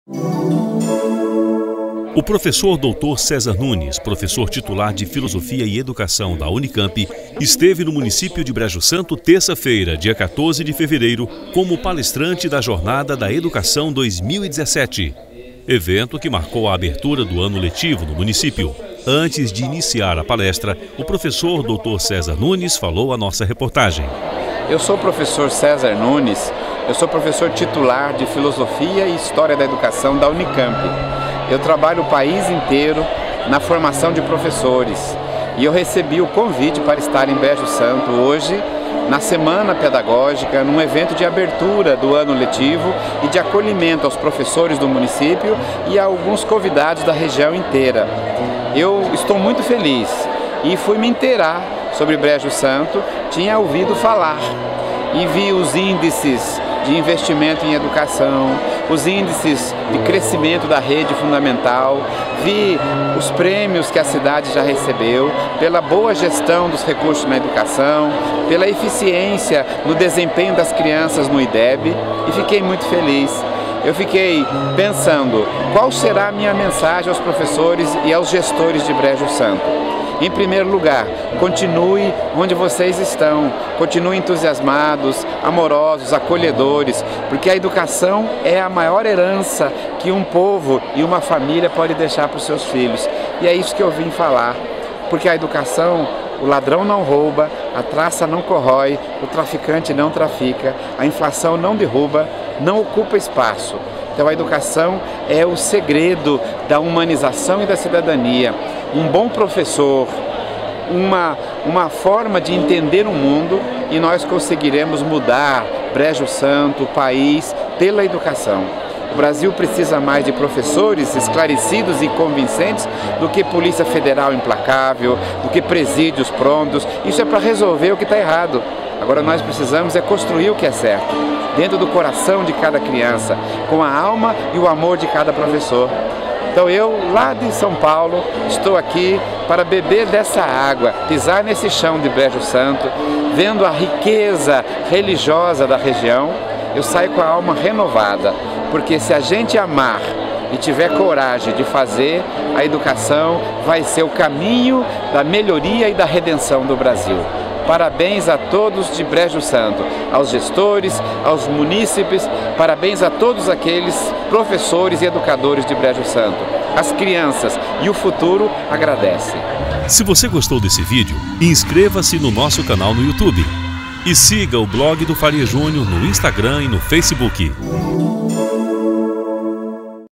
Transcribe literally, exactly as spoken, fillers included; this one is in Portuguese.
O professor doutor César Nunes, professor titular de Filosofia e Educação da Unicamp, esteve no município de Brejo Santo terça-feira, dia quatorze de fevereiro, como palestrante da Jornada da Educação dois mil e dezessete, evento que marcou a abertura do ano letivo no município. Antes de iniciar a palestra, o professor doutor César Nunes falou à nossa reportagem. Eu sou o professor César Nunes, eu sou professor titular de Filosofia e História da Educação da Unicamp. Eu trabalho o país inteiro na formação de professores e eu recebi o convite para estar em Brejo Santo hoje, na Semana Pedagógica, num evento de abertura do ano letivo e de acolhimento aos professores do município e a alguns convidados da região inteira. Eu estou muito feliz e fui me inteirar sobre Brejo Santo, tinha ouvido falar e vi os índices de investimento em educação, os índices de crescimento da rede fundamental, vi os prêmios que a cidade já recebeu pela boa gestão dos recursos na educação, pela eficiência no desempenho das crianças no I D E B e fiquei muito feliz. Eu fiquei pensando qual será a minha mensagem aos professores e aos gestores de Brejo Santo. Em primeiro lugar, continue onde vocês estão, continuem entusiasmados, amorosos, acolhedores, porque a educação é a maior herança que um povo e uma família pode deixar para os seus filhos. E é isso que eu vim falar, porque a educação, o ladrão não rouba, a traça não corrói, o traficante não trafica, a inflação não derruba, não ocupa espaço. Então a educação é o segredo da humanização e da cidadania. Um bom professor, uma, uma forma de entender o mundo e nós conseguiremos mudar Brejo Santo, o país, pela educação. O Brasil precisa mais de professores esclarecidos e convincentes do que Polícia Federal implacável, do que presídios prontos. Isso é para resolver o que está errado. Agora nós precisamos é construir o que é certo, dentro do coração de cada criança, com a alma e o amor de cada professor. Então eu, lá de São Paulo, estou aqui para beber dessa água, pisar nesse chão de Brejo Santo, vendo a riqueza religiosa da região, eu saio com a alma renovada, porque se a gente amar e tiver coragem de fazer, a educação vai ser o caminho da melhoria e da redenção do Brasil. Parabéns a todos de Brejo Santo, aos gestores, aos munícipes, parabéns a todos aqueles professores e educadores de Brejo Santo. As crianças e o futuro agradecem. Se você gostou desse vídeo, inscreva-se no nosso canal no YouTube e siga o blog do Faria Júnior no Instagram e no Facebook.